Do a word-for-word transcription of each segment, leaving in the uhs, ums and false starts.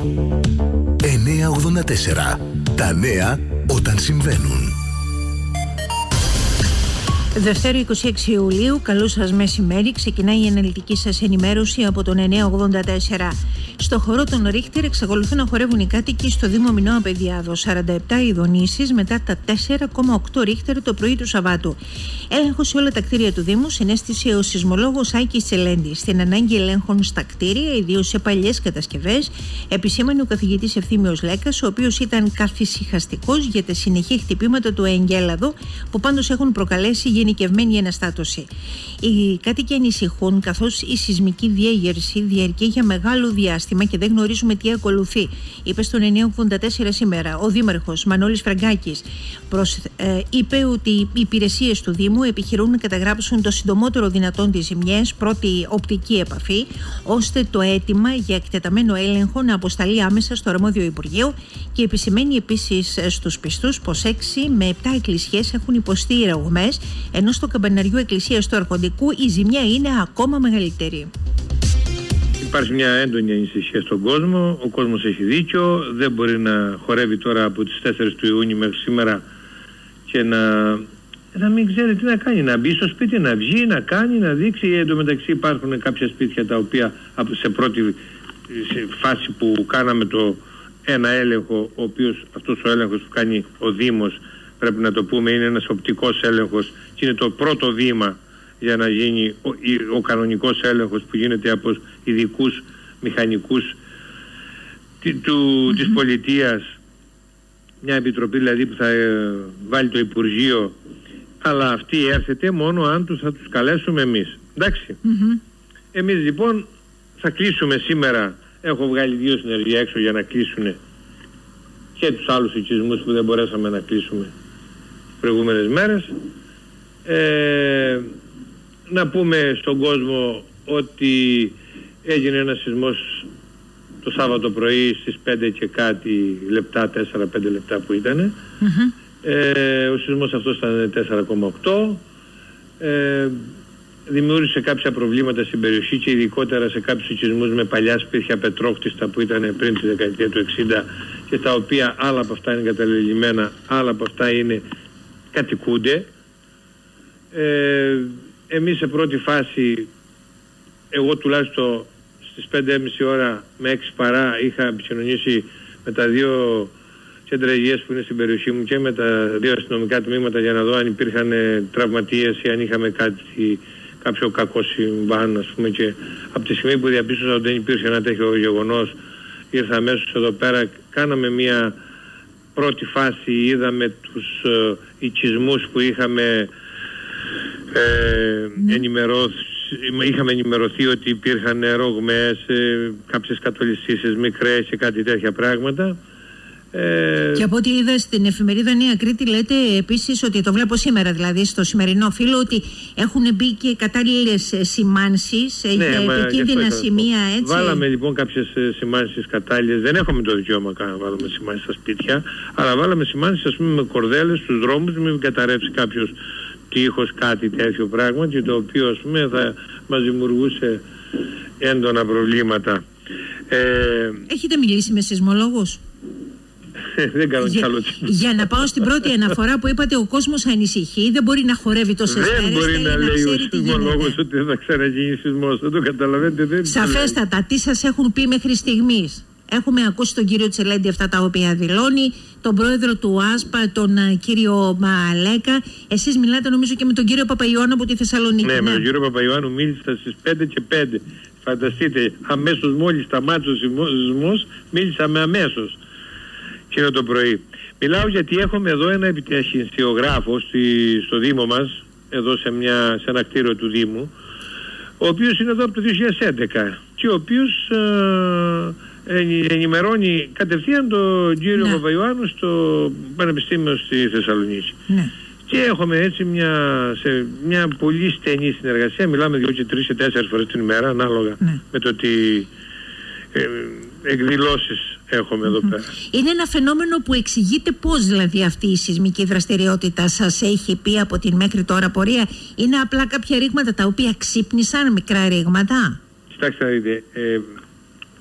εννιακόσια ογδόντα τέσσερα. Τα νέα όταν συμβαίνουν. Δευτέρα είκοσι έξι Ιουλίου, καλό σας μεσημέρι. Ξεκινάει η αναλυτική σας ενημέρωση από τον εννιακόσια ογδόντα τέσσερα. Στο χορό των Ρίχτερ εξακολουθούν να χορεύουν οι κάτοικοι στο Δήμο Μινώα Παιδιάδο. σαράντα επτά ειδονήσεις μετά τα τέσσερα κόμμα οκτώ Ρίχτερ το πρωί του Σαββάτου. Έλεγχο σε όλα τα κτίρια του Δήμου συνέστησε ο σεισμολόγος Άκης Τσελέντης. Στην ανάγκη ελέγχων στα κτίρια, ιδίως σε παλιές κατασκευές, επισήμανε ο καθηγητής Ευθύμιος Λέκας, ο οποίος ήταν καθησυχαστικός για τα συνεχή χτυπήματα του εγκέλαδου, που πάντως έχουν προκαλέσει γενικευμένη αναστάτωση. Οι κάτοικοι ανησυχούν καθώς η σεισμική διέγερση διαρκεί για μεγάλο διάστημα και δεν γνωρίζουμε τι ακολουθεί, είπε στον εννιακόσια ογδόντα τέσσερα σήμερα ο Δήμαρχος Μανώλης Φραγκάκης. Προς, ε, είπε ότι οι υπηρεσίες του Δήμου επιχειρούν να καταγράψουν το συντομότερο δυνατόν τις ζημιές, πρώτη οπτική επαφή, ώστε το αίτημα για εκτεταμένο έλεγχο να αποσταλεί άμεσα στο αρμόδιο Υπουργείο, και επισημαίνει επίσης στους πιστούς πως έξι με επτά εκκλησίες έχουν υποστεί ραγμές, ενώ στο Καμπαναριού Εκκλησίας του Αρχοντικού η ζημιά είναι ακόμα μεγαλύτερη. Υπάρχει μια έντονη ανησυχία στον κόσμο. Ο κόσμος έχει δίκιο. Δεν μπορεί να χορεύει τώρα από τις τέσσερις του Ιούνιου μέχρι σήμερα και να, να μην ξέρει τι να κάνει. Να μπει στο σπίτι, να βγει, να κάνει, να δείξει. Εν τω μεταξύ υπάρχουν κάποια σπίτια τα οποία σε πρώτη σε φάση που κάναμε το ένα έλεγχο, ο οποίος αυτός ο έλεγχος που κάνει ο Δήμος, πρέπει να το πούμε, είναι ένας οπτικός έλεγχος και είναι το πρώτο βήμα για να γίνει ο, ο κανονικός έλεγχος που γίνεται από ειδικούς μηχανικούς του, mm-hmm. της πολιτείας, μια επιτροπή δηλαδή που θα ε, βάλει το Υπουργείο, αλλά αυτή έρχεται μόνο αν τους, θα τους καλέσουμε εμείς. Εντάξει. Mm-hmm. Εμείς λοιπόν θα κλείσουμε σήμερα. Έχω βγάλει δύο συνεργεία έξω για να κλείσουν και τους άλλους οικισμούς που δεν μπορέσαμε να κλείσουμε τις προηγούμενες μέρες. Ε, να πούμε στον κόσμο ότι έγινε ένας σεισμός το Σάββατο πρωί στις πέντε και κάτι λεπτά, τέσσερα πέντε λεπτά που ήταν. Mm-hmm. Ε, ο σεισμός αυτός ήταν τέσσερα κόμμα οκτώ. Ε, δημιούργησε κάποια προβλήματα στην περιοχή και ειδικότερα σε κάποιους οικισμούς με παλιά σπίτια πετρόχτιστα που ήταν πριν τη δεκαετία του εξήντα και τα οποία άλλα από αυτά είναι εγκαταλελειμμένα, άλλα από αυτά είναι κατοικούνται. Ε, εμείς σε πρώτη φάση, εγώ τουλάχιστον στις πέντε και μισή ώρα με έξι παρά είχα επικοινωνήσει με τα δύο κέντρα υγείας που είναι στην περιοχή μου και με τα δύο αστυνομικά τμήματα για να δω αν υπήρχαν τραυματίες ή αν είχαμε κάτι, κάποιο κακό συμβάν, ας πούμε, και από τη στιγμή που διαπίστωσα ότι δεν υπήρχε ένα τέτοιο γεγονός, ήρθα αμέσως εδώ πέρα, κάναμε μια πρώτη φάση, είδαμε τους ε, οικισμούς που είχαμε Ε, ενημερώθ, είχαμε ενημερωθεί ότι υπήρχαν ρογμές, ε, κάποιες κατολιστήσεις μικρές και κάτι τέτοια πράγματα. Ε, και από ό,τι είδα στην εφημερίδα Νέα Κρήτη, λέτε επίσης ότι, το βλέπω σήμερα δηλαδή στο σημερινό φύλλο, ότι έχουν μπει και κατάλληλες σημάνσεις, ναι, για επικίνδυνα σημεία, έτσι. Βάλαμε λοιπόν κάποιες σημάνσεις κατάλληλες. Δεν έχουμε το δικαίωμα να βάλουμε σημάνσεις στα σπίτια, αλλά βάλαμε σημάνσεις, ας πούμε, με κορδέλες στους δρόμους, μην καταρρεύσει κάποιος τείχος, κάτι τέτοιο πράγμα, και το οποίο, ας πούμε, θα μας δημιουργούσε έντονα προβλήματα. Ε, Έχετε μιλήσει με σεισμολόγους? Δεν κάνω για, κι άλλο. Για να πάω στην πρώτη αναφορά που είπατε, ο κόσμος ανησυχεί, δεν μπορεί να χορεύει τόσες μέρες. Δεν μπορεί να, να λέει ο σεισμολόγος ότι δεν θα ξαναγίνει σεισμός. Δεν το καταλαβαίνετε. Δεν Σαφέστατα. Τι σας έχουν πει μέχρι στιγμής? Έχουμε ακούσει τον κύριο Τσελέντη αυτά τα οποία δηλώνει, τον πρόεδρο του ΆΣΠΑ, τον uh, κύριο Μαλέκα. Εσείς μιλάτε νομίζω και με τον κύριο Παπαϊωάννου από τη Θεσσαλονίκη. Ναι, ναι, με τον κύριο Παπαϊωάννου μίλησα στις πέντε και πέντε. Φανταστείτε, αμέσως μόλις σταμάτησε ο σεισμός, μίλησαμε αμέσως. Εκείνο το πρωί. Μιλάω γιατί έχουμε εδώ ένα επιταχυνσιογράφο στο Δήμο μας, εδώ σε, μια, σε ένα κτίριο του Δήμου, ο οποίος είναι εδώ από το δύο χιλιάδες έντεκα και ο οποίος ε, ενημερώνει κατευθείαν τον κύριο ναι. Παπαϊωάννου στο Πανεπιστήμιο στη Θεσσαλονίκη. Ναι. Και έχουμε έτσι μια, σε μια πολύ στενή συνεργασία, μιλάμε δύο και τρεις και τέσσερις φορές την ημέρα, ανάλογα ναι. με το τι ε, εκδηλώσεις έχουμε εδώ πέρα. Είναι ένα φαινόμενο που εξηγείται πώς δηλαδή αυτή η σεισμική δραστηριότητα σας έχει πει από την μέχρι τώρα πορεία? Είναι απλά κάποια ρήγματα τα οποία ξύπνησαν, μικρά ρήγματα? Κοιτάξτε να δείτε, ε,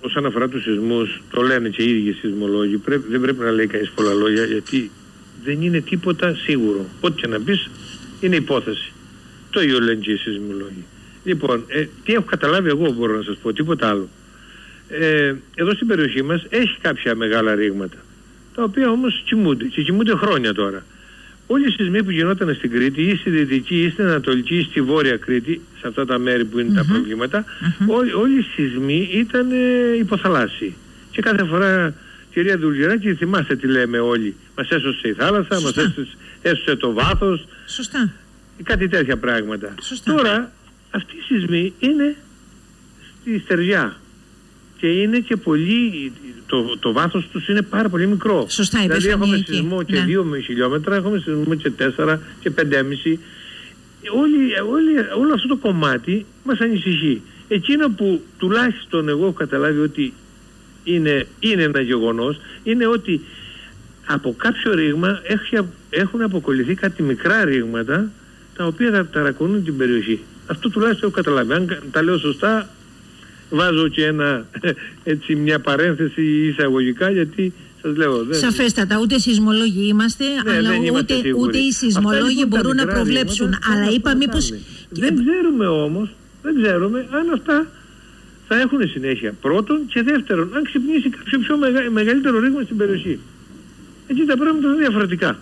όσον αφορά τους σεισμούς, το λένε και οι ίδιοι σεισμολόγοι, πρέπει, δεν πρέπει να λέει κανείς πολλά λόγια, γιατί δεν είναι τίποτα σίγουρο. Ό,τι και να πεις είναι υπόθεση. Το ίδιο λένε και οι σεισμολόγοι. Λοιπόν, ε, τι έχω καταλάβει εγώ, μπορώ να σας πω, τίποτα άλλο. Ε, εδώ στην περιοχή μας έχει κάποια μεγάλα ρήγματα, τα οποία όμως κοιμούνται και κοιμούνται χρόνια τώρα. Όλοι οι σεισμοί που γινόταν στην Κρήτη ή στη Δυτική ή στην Ανατολική ή στη Βόρεια Κρήτη, σε αυτά τα μέρη που είναι mm-hmm. τα προβλήματα, mm-hmm. όλοι, όλοι οι σεισμοί ήταν ε, υποθαλάσσιοι. Και κάθε φορά, κυρία Δουλγεράκη, θυμάστε τι λέμε όλοι. Μας έσωσε η θάλασσα, μας έσωσε, έσωσε το βάθος. Σωστά. Κάτι τέτοια πράγματα. Σωστά. Τώρα αυτοί οι σεισμοί είναι στη στεριά. Και είναι και πολύ, το, το βάθος τους είναι πάρα πολύ μικρό. Σωστά, δηλαδή έχουμε σεισμό και δύο ναι. χιλιόμετρα, έχουμε σεισμό και τέσσερα και πεντέμισι. Όλη, όλη, όλο αυτό το κομμάτι μας ανησυχεί. Εκείνο που τουλάχιστον εγώ έχω καταλάβει ότι είναι, είναι ένα γεγονός, είναι ότι από κάποιο ρήγμα έχει, έχουν αποκολληθεί κάτι μικρά ρήγματα τα οποία θα ταρακονούν την περιοχή. Αυτό τουλάχιστον έχω καταλάβει. Αν τα λέω σωστά, βάζω και ένα, έτσι, μια παρένθεση εισαγωγικά, γιατί σας λέω... Δεν... Σαφέστατα, ούτε σεισμολόγοι είμαστε, ναι, αλλά είμαστε ούτε, ούτε οι σεισμολόγοι λοιπόν μπορούν να προβλέψουν. Ρήγματα, αλλά είπα μήπως... Δεν ξέρουμε όμως, δεν ξέρουμε αν αυτά θα έχουν συνέχεια. Πρώτον και δεύτερον, αν ξυπνήσει κάποιο πιο μεγα... μεγαλύτερο ρήγμα στην περιοχή. Εκεί τα πράγματα είναι διαφορετικά.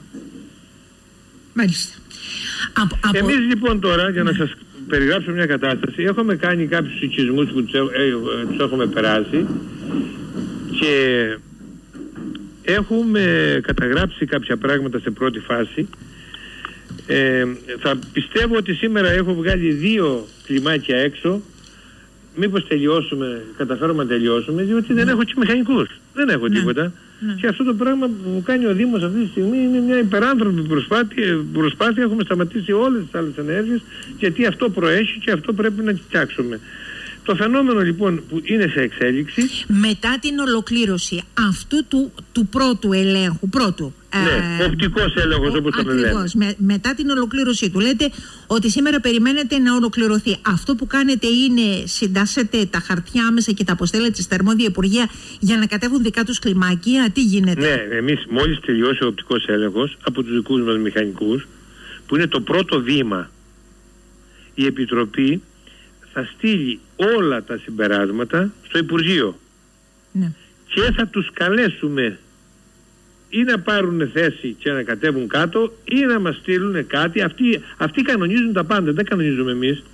Μάλιστα. Από, από... Εμείς λοιπόν τώρα, για ναι. να σας περιγράψω μια κατάσταση, έχουμε κάνει κάποιους οικισμούς που τους, ε, ε, τους έχουμε περάσει και έχουμε καταγράψει κάποια πράγματα σε πρώτη φάση. Ε, θα πιστεύω ότι σήμερα έχω βγάλει δύο κλιμάκια έξω. Μήπως τελειώσουμε, καταφέρουμε να τελειώσουμε, διότι δεν έχω και μηχανικούς. Δεν έχω ναι. τίποτα. Ναι. Και αυτό το πράγμα που μου κάνει ο Δήμος αυτή τη στιγμή είναι μια υπεράνθρωπη προσπάθεια. προσπάθεια. Έχουμε σταματήσει όλες τις άλλες ενέργειες, γιατί αυτό προέχει και αυτό πρέπει να φτιάξουμε. Το φαινόμενο λοιπόν που είναι σε εξέλιξη... Μετά την ολοκλήρωση αυτού του, του πρώτου ελέγχου, πρώτου... Ναι, ε, οπτικός έλεγχος όπως το λέμε. Με, μετά την ολοκλήρωσή του λέτε ότι σήμερα περιμένετε να ολοκληρωθεί. Αυτό που κάνετε είναι συντάσσετε τα χαρτιά μέσα και τα αποστέλλετε στα αρμόδια υπουργεία για να κατέβουν δικά τους κλιμάκια. Τι γίνεται? Ναι, εμείς μόλις τελειώσει ο οπτικός έλεγχος από τους δικούς μας μηχανικούς, που είναι το πρώτο βήμα, η Επιτροπή θα στείλει όλα τα συμπεράσματα στο Υπουργείο. Ναι. Και θα τους καλέσουμε ή να πάρουν θέση και να κατέβουν κάτω ή να μας στείλουν κάτι. Αυτοί, αυτοί κανονίζουν τα πάντα, δεν κανονίζουμε εμείς.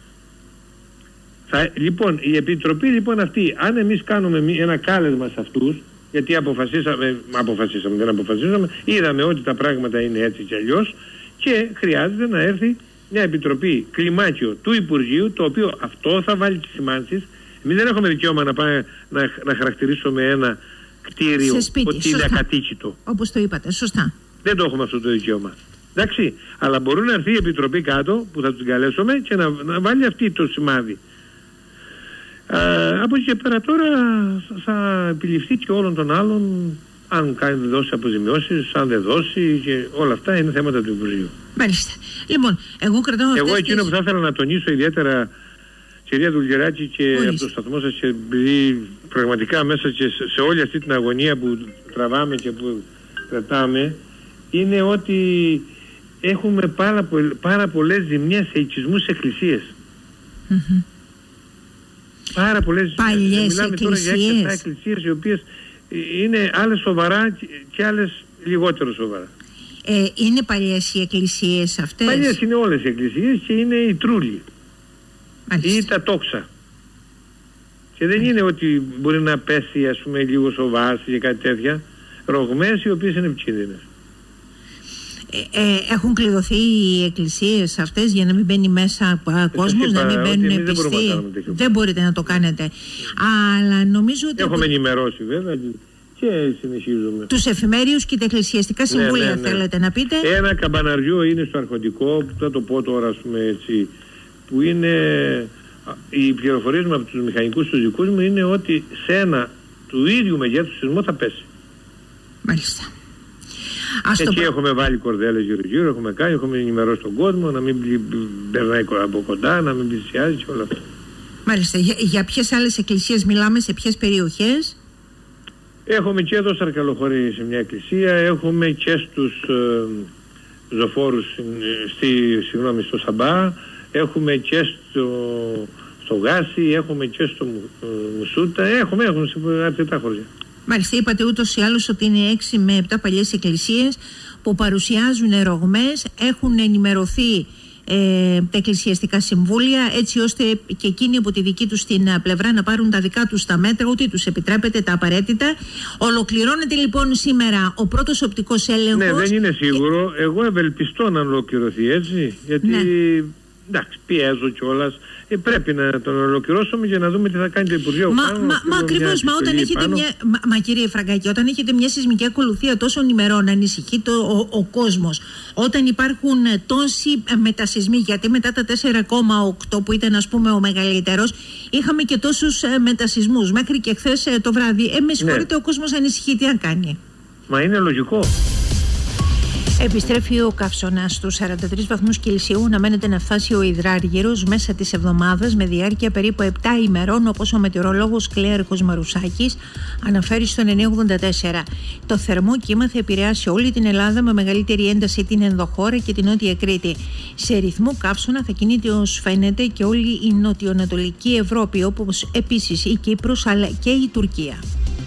Θα, λοιπόν, η Επιτροπή λοιπόν αυτή, αν εμείς κάνουμε ένα κάλεσμα σε αυτούς, γιατί αποφασίσαμε, αποφασίσαμε, δεν αποφασίσαμε, είδαμε ότι τα πράγματα είναι έτσι και αλλιώς και χρειάζεται να έρθει μια επιτροπή κλιμάκιο του Υπουργείου, το οποίο αυτό θα βάλει τις σημάνσεις. Εμείς δεν έχουμε δικαίωμα να, πάμε, να, να χαρακτηρίσουμε ένα κτίριο ότι είναι ακατοίκητο. Όπως το είπατε, σωστά. Δεν το έχουμε αυτό το δικαίωμα. Εντάξει, αλλά μπορεί να έρθει η επιτροπή κάτω που θα τους καλέσουμε και να, να βάλει αυτή το σημάδι. Α, από εκεί και πέρα τώρα θα επιληφθεί και όλων των άλλων, αν κάνει δώσει αποζημιώσεις, αν δεν δώσει, και όλα αυτά είναι θέματα του Υπουργείου. Μάλιστα. Λοιπόν, εγώ κρατάω αυτές Εγώ εκείνο τις... που θα ήθελα να τονίσω ιδιαίτερα, κυρία Δουλγεράκη, και Ορίστε. από το σταθμό σας, και επειδή πραγματικά μέσα και σε, σε όλη αυτή την αγωνία που τραβάμε και που κρατάμε, είναι ότι έχουμε πάρα, πο, πάρα πολλές ζημιές σε οικισμούς σε εκκλησίες. Mm-hmm. Πάρα πολλές. Παλιές μιλάμε εκκλησίες. Τώρα για έξι εφτά εκκλησίες, οι οποίες είναι άλλες σοβαρά και, και άλλες λιγότερο σοβαρά. Ε, είναι παλιές οι εκκλησίες αυτές? Παλιές είναι όλες οι εκκλησίες και είναι οι τρούλοι. Μάλιστα. Ή τα τόξα. Και δεν είναι ότι μπορεί να πέσει, ας πούμε, λίγο σοβαρά και κάτι τέτοια. Ρογμές οι οποίες είναι επικίνδυνες. Ε, ε, έχουν κλειδωθεί οι εκκλησίες αυτές για να μην μπαίνει μέσα κόσμος, να μην μπαίνουν πιστοί? Δεν, δεν μπορείτε να το κάνετε. Αλλά νομίζω ότι... Έχουμε ενημερώσει βέβαια και συνεχίζουμε. Τους εφημέριους και τα εκκλησιαστικά συμβούλια, ναι, ναι, ναι. θέλετε να πείτε? Ένα καμπαναριό είναι στο Αρχοντικό, που θα το πω τώρα, ας πούμε, έτσι, που είναι... Οι πληροφορίες μου από τους μηχανικούς τους δικούς μου είναι ότι σε ένα του ίδιου μεγέθους σεισμό θα πέσει. Μάλιστα. Εκεί το... έχουμε βάλει κορδέλες γύρω-γύρω, έχουμε κάνει, έχουμε ενημερώσει τον κόσμο να μην περνάει από κοντά, να μην πλησιάζει και όλα αυτά. Μάλιστα. Για, για ποιες άλλες εκκλησίες μιλάμε, σε ποιες περιοχές? Έχουμε και εδώ στα Αρκαλοχωρή σε μια εκκλησία, έχουμε και στους ε, ζωφόρους στη, συγγνώμη, στο Σαμπά, έχουμε και στο, στο Γάσι, έχουμε και στο ε, Μουσούτα, έχουμε, έχουμε σε αρκετά χωριά. Μάλιστα, είπατε ούτως ή άλλως ότι είναι έξι με επτά παλιές εκκλησίες που παρουσιάζουν ρογμές, έχουν ενημερωθεί Ε, τα εκκλησιαστικά συμβούλια, έτσι ώστε και εκείνοι από τη δική τους την πλευρά να πάρουν τα δικά τους τα μέτρα, ότι τους επιτρέπεται τα απαραίτητα. Ολοκληρώνεται λοιπόν σήμερα ο πρώτος οπτικός έλεγχος. Ναι, δεν είναι σίγουρο. Και... Εγώ ευελπιστώ να ολοκληρωθεί έτσι, γιατί ναι. εντάξει, πιέζω κιόλας. Ε, πρέπει να τον ολοκληρώσουμε για να δούμε τι θα κάνει το Υπουργείο. Μα, πάνω, μα, μα ακριβώς, μα όταν έχετε μια. Μα, μα κύριε Φραγκάκη, όταν έχετε μια σεισμική ακολουθία τόσων ημερών, ανησυχεί το, ο, ο κόσμος. Όταν υπάρχουν τόσοι μετασεισμοί, γιατί μετά τα τέσσερα κόμμα οκτώ που ήταν, ας πούμε, ο μεγαλύτερος, είχαμε και τόσους ε, μετασεισμούς. Μέχρι και χθες ε, το βράδυ. Ε, με συγχωρείτε, ναι. Ο κόσμος ανησυχεί, τι αν κάνει. Μα είναι λογικό. Επιστρέφει ο καύσωνας στους σαράντα τρεις βαθμούς Κελσίου. Αναμένεται να φτάσει ο υδράργυρος μέσα της εβδομάδας με διάρκεια περίπου επτά ημερών, όπως ο μετεωρολόγος Κλέαρχος Μαρουσάκης αναφέρει στο εννιακόσια ογδόντα τέσσερα. Το θερμό κύμα θα επηρεάσει όλη την Ελλάδα, με μεγαλύτερη ένταση την ενδοχώρα και την Νότια Κρήτη. Σε ρυθμό καύσωνα θα κινείται, ως φαίνεται, και όλη η νοτιοανατολική Ευρώπη, όπως επίσης η Κύπρος αλλά και η Τουρκία.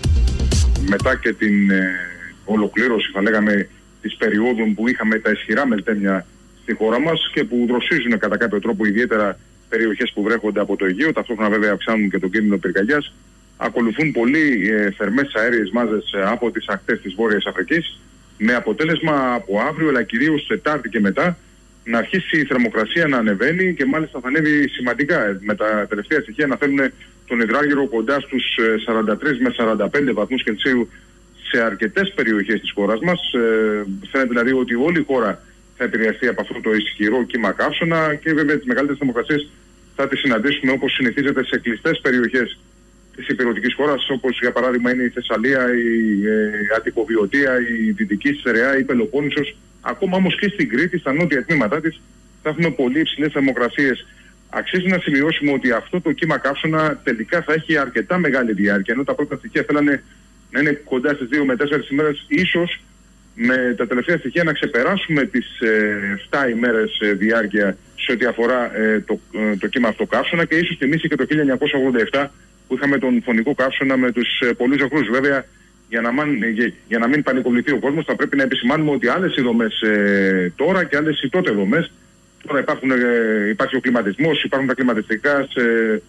Μετά και την ε, ολοκλήρωση, θα λέγαμε, της περίοδου που είχαμε τα ισχυρά μελτέμια στη χώρα μας και που δροσίζουν κατά κάποιο τρόπο ιδιαίτερα περιοχές που βρέχονται από το Αιγαίο, ταυτόχρονα βέβαια αυξάνουν και τον κίνδυνο πυρκαγιάς, ακολουθούν πολύ ε, θερμές αέριες μάζες από τις ακτές της Βόρειας Αφρικής, με αποτέλεσμα από αύριο, αλλά κυρίως Τετάρτη και μετά, να αρχίσει η θερμοκρασία να ανεβαίνει και μάλιστα θα ανέβει σημαντικά. Με τα τελευταία στοιχεία να φέρνουν τον υδράργυρο κοντά στους σαράντα τρεις με σαράντα πέντε βαθμούς Κελσίου σε αρκετές περιοχές της χώρας μας. Ε, φαίνεται δηλαδή ότι όλη η χώρα θα επηρεαστεί από αυτό το ισχυρό κύμα καύσωνα και βέβαια τις μεγαλύτερες θερμοκρασίες θα τις συναντήσουμε, όπως συνηθίζεται, σε κλειστές περιοχές της υπηρετικής χώρας, όπως για παράδειγμα είναι η Θεσσαλία, η ε, Αττικοβιωτία, η Δυτική Στερεά, η Πελοπόννησος. Ακόμα όμως και στην Κρήτη, στα νότια τμήματά της, θα έχουμε πολύ υψηλές θερμοκρασίες. Αξίζει να σημειώσουμε ότι αυτό το κύμα καύσωνα τελικά θα έχει αρκετά μεγάλη διάρκεια, ενώ τα πρώτα στοιχεία θέλανε να είναι κοντά στις δύο με τέσσερις ημέρες, ίσως με τα τελευταία στοιχεία να ξεπεράσουμε τις ε, επτά ημέρες ε, διάρκεια σε ό,τι αφορά ε, το, ε, το κύμα αυτό καύσωνα, και ίσως θυμίσει και το χίλια εννιακόσια ογδόντα επτά που είχαμε τον φωνικό καύσωνα με τους ε, πολλούς ζωγρούς. Βέβαια, για να, μαν, για, για να μην πανικοβληθεί ο κόσμος, θα πρέπει να επισημάνουμε ότι άλλες οι δομές ε, τώρα και άλλες οι τότε δομές. Τώρα υπάρχουν, ε, υπάρχει ο κλιματισμός, υπάρχουν τα κλιματιστικά σε,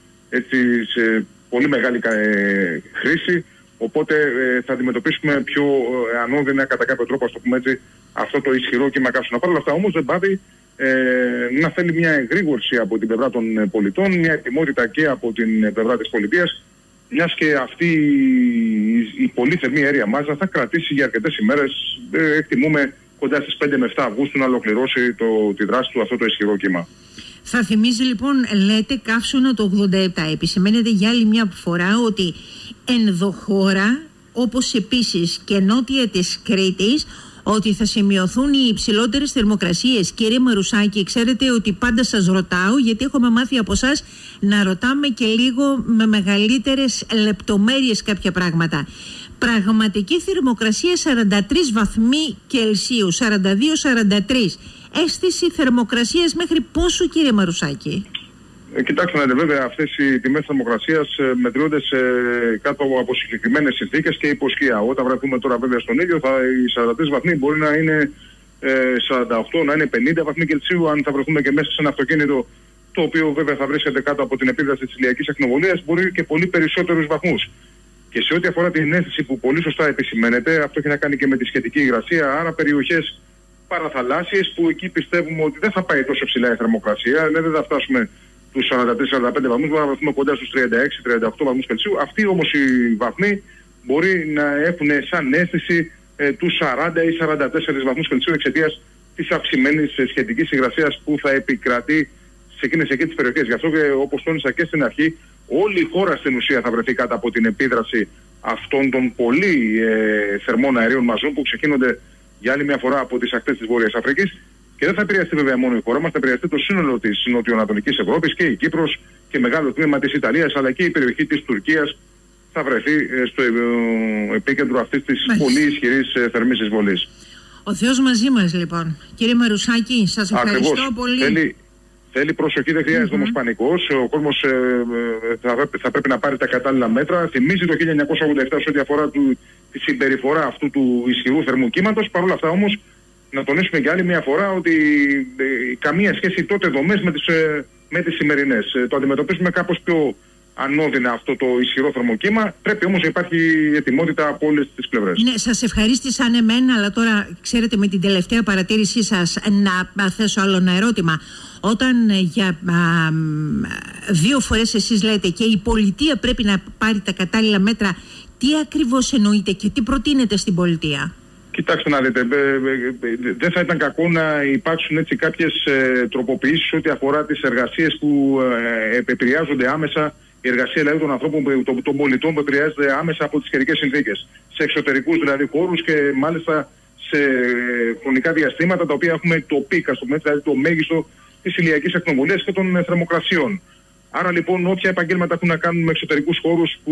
έτσι, σε πολύ μεγάλη ε, χρήση. Οπότε ε, θα αντιμετωπίσουμε πιο ε, ανώδυνα κατά κάποιο τρόπο, ας το πούμε έτσι, αυτό το ισχυρό κύμα καύσωνα. Παρ' όλα αυτά όμως δεν πάβει ε, να θέλει μια εγρήγορση από την πλευρά των πολιτών, μια ετοιμότητα και από την πλευρά της πολιτείας, μιας και αυτή η, η πολύ θερμή αέρια μάζα θα κρατήσει για αρκετές ημέρες, ε, εκτιμούμε κοντά στις πέντε με επτά Αυγούστου, να ολοκληρώσει το, τη δράση του αυτό το ισχυρό κύμα. Θα θυμίζει λοιπόν, λέτε, καύσωνα το ογδόντα επτά. Επισημαίνεται για άλλη μια φορά ότι ενδοχώρα, όπως επίσης και νότια της Κρήτης, ότι θα σημειωθούν οι υψηλότερες θερμοκρασίες. Κύριε Μαρουσάκη, ξέρετε ότι πάντα σας ρωτάω, γιατί έχουμε μάθει από εσάς να ρωτάμε και λίγο με μεγαλύτερες λεπτομέρειες κάποια πράγματα. Πραγματική θερμοκρασία σαράντα τρεις βαθμοί Κελσίου, σαράντα δύο σαράντα τρεις. Αίσθηση θερμοκρασίας μέχρι πόσο, κύριε Μαρουσάκη? Ε, κοιτάξτε να δείτε, βέβαια αυτές οι τιμές θερμοκρασίας ε, μετριούνται σε, κάτω από συγκεκριμένες συνθήκες και υποσκία. Όταν βρεθούμε τώρα βέβαια στον ήλιο, θα, οι σαράντα τρεις βαθμοί μπορεί να είναι ε, σαράντα οκτώ, να είναι πενήντα βαθμοί Κελσίου. Αν θα βρεθούμε και μέσα σε ένα αυτοκίνητο, το οποίο βέβαια θα βρίσκεται κάτω από την επίδραση της ηλιακής ακτινοβολίας, μπορεί και πολύ περισσότερους βαθμούς. Και σε ό,τι αφορά την αίσθηση που πολύ σωστά επισημαίνεται, αυτό έχει να κάνει και με τη σχετική υγρασία, άρα περιοχές παραθαλάσσιες που εκεί πιστεύουμε ότι δεν θα πάει τόσο ψηλά η θερμοκρασία, δηλαδή δεν θα φτάσουμε τους σαράντα τρεις σαράντα πέντε βαθμούς, μπορούμε να βρεθούμε κοντά στους τριάντα έξι τριάντα οκτώ βαθμούς Κελσίου. Αυτοί όμως οι βαθμοί μπορεί να έχουν σαν αίσθηση ε, τους σαράντα ή σαράντα τέσσερα βαθμούς Κελσίου εξαιτίας της αυξημένης ε, σχετικής υγρασίας που θα επικρατεί σε εκείνες εκεί τις περιοχές. Γι' αυτό και όπως τόνισα και στην αρχή, όλη η χώρα στην ουσία θα βρεθεί κάτω από την επίδραση αυτών των πολύ ε, θερμών αερίων μαζών που ξεκίνονται για άλλη μια φορά από τις ακτές της Βόρειας Αφρικής. Και δεν θα επηρεαστεί βέβαια μόνο η χώρα μας, θα επηρεαστεί το σύνολο της νοτιοανατολικής Ευρώπης, και η Κύπρος και μεγάλο τμήμα της Ιταλίας, αλλά και η περιοχή της Τουρκίας θα βρεθεί στο επίκεντρο αυτής της Μάλιστα. πολύ ισχυρής θερμής εισβολής. Ο Θεός μαζί μας λοιπόν. Κύριε Μαρουσάκη, σας ευχαριστώ Ακριβώς. πολύ. Θέλει, θέλει προσοχή, δεν χρειάζεται mm-hmm. όμως πανικός. Ο κόσμος ε, θα, θα πρέπει να πάρει τα κατάλληλα μέτρα. Θυμίζει το χίλια εννιακόσια ογδόντα επτά σε ό,τι αφορά του, τη συμπεριφορά αυτού του ισχυρού θερμού κύματος. Παρ' όλα αυτά όμως, να τονίσουμε και άλλη μια φορά ότι ε, καμία σχέση τότε δομές με τις, ε, με τις σημερινές. Ε, το αντιμετωπίζουμε κάπως πιο ανώδυνα αυτό το ισχυρό θερμοκύμα. Πρέπει όμως να υπάρχει ετοιμότητα από όλες τις πλευρές. Ναι, σας ευχαρίστησαν εμένα, αλλά τώρα ξέρετε με την τελευταία παρατήρησή σας να θέσω άλλο ένα ερώτημα. Όταν για α, δύο φορές εσείς λέτε και η πολιτεία πρέπει να πάρει τα κατάλληλα μέτρα, τι ακριβώς εννοείτε και τι προτείνετε στην πολιτεία? Κοιτάξτε να δείτε, δεν θα ήταν κακό να υπάρξουν έτσι κάποιες ε, τροποποιήσεις ό,τι αφορά τις εργασίες που ε, επηρεάζονται άμεσα, η εργασία δηλαδή των ανθρώπων, των, των πολιτών που επηρεάζονται άμεσα από τις καιρικές συνθήκες. Σε εξωτερικούς δηλαδή χώρους και μάλιστα σε χρονικά διαστήματα τα οποία έχουμε το πίκα, στο μέτρο, δηλαδή το μέγιστο της ηλιακής ακτινοβολίας και των θερμοκρασιών. Άρα λοιπόν όποια επαγγέλματα έχουν να κάνουν με εξωτερικούς χώρους που